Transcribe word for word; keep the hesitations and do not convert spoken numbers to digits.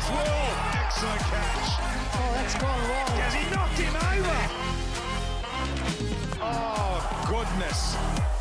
Lewis Wall. Excellent catch. Oh, that's gone wrong. Has he knocked him over? Oh, goodness.